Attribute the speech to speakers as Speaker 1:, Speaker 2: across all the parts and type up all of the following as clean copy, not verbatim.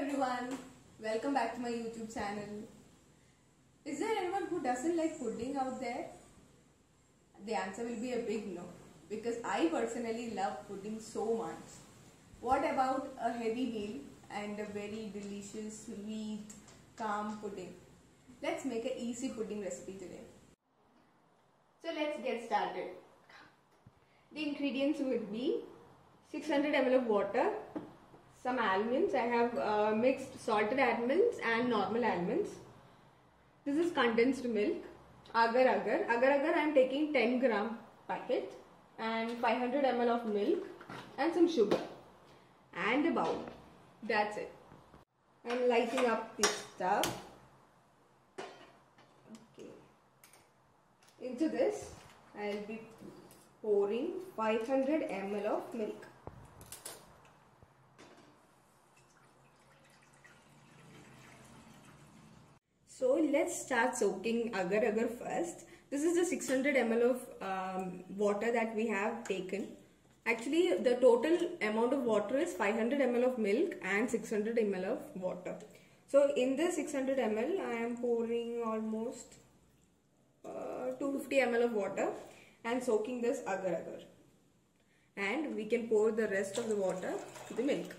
Speaker 1: everyone, welcome back to my YouTube channel. Is there anyone who doesn't like pudding out there? The answer will be a big no, because I personally love pudding so much. What about a heavy meal and a very delicious, sweet, calm pudding? Let's make an easy pudding recipe today. So let's get started. The ingredients would be 600 ml of water, some almonds. I have mixed salted almonds and normal almonds. This is condensed milk, agar agar. Agar agar I am taking 10 gram packet and 500 ml of milk and some sugar and a bowl. That's it. I am lighting up this stuff. Okay. Into this I will be pouring 500 ml of milk. So let's start soaking agar agar first. This is the 600 ml of water that we have taken. Actually, the total amount of water is 500 ml of milk and 600 ml of water. So in this 600 ml, I am pouring almost 250 ml of water and soaking this agar agar. And we can pour the rest of the water to the milk.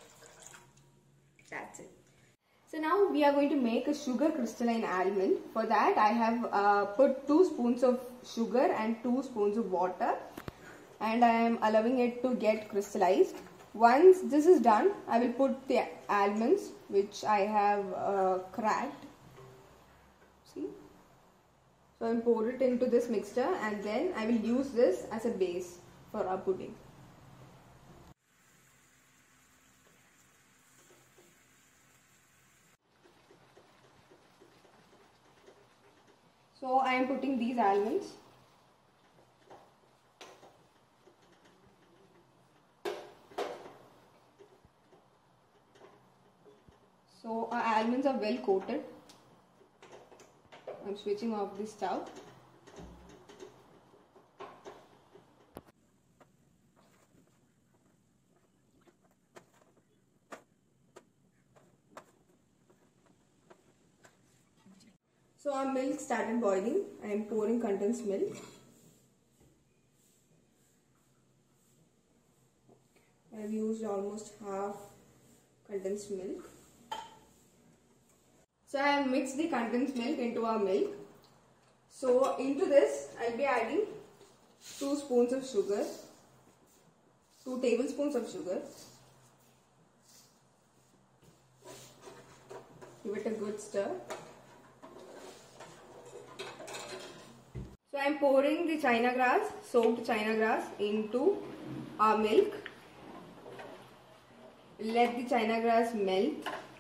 Speaker 1: That's it. So now we are going to make a sugar crystalline almond. For that I have put 2 spoons of sugar and 2 spoons of water, and I am allowing it to get crystallized. Once this is done, I will put the almonds which I have cracked. See? So I will pour it into this mixture and then I will use this as a base for our pudding. So I am putting these almonds. So our almonds are well coated. I am switching off the stove. So our milk started boiling. I am pouring condensed milk. I have used almost half condensed milk. So I have mixed the condensed milk into our milk. So into this I will be adding 2 spoons of sugar, 2 tablespoons of sugar. Give it a good stir. So I am pouring the china grass, soaked china grass, into our milk. Let the china grass melt.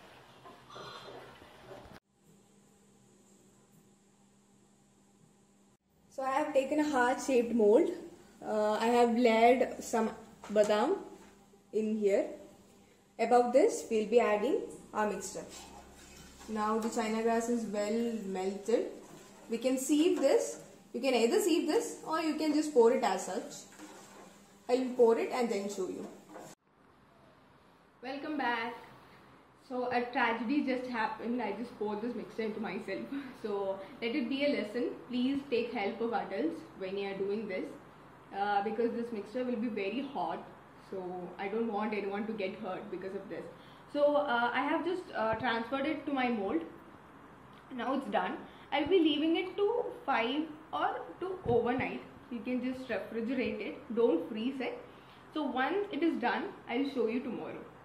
Speaker 1: So I have taken a heart shaped mold. I have layered some badam in here. Above this we will be adding our mixture. Now the china grass is well melted. We can sieve this. You can either sieve this or you can just pour it as such. I will pour it and then show you. Welcome back. So a tragedy just happened. I just poured this mixture into myself. So let it be a lesson. Please take help of adults when you are doing this, because this mixture will be very hot. So I don't want anyone to get hurt because of this. So I have just transferred it to my mold. Now it's done. I'll be leaving it to 5 or to overnight. You can just refrigerate it. Don't freeze it. So once it is done, I'll show you tomorrow.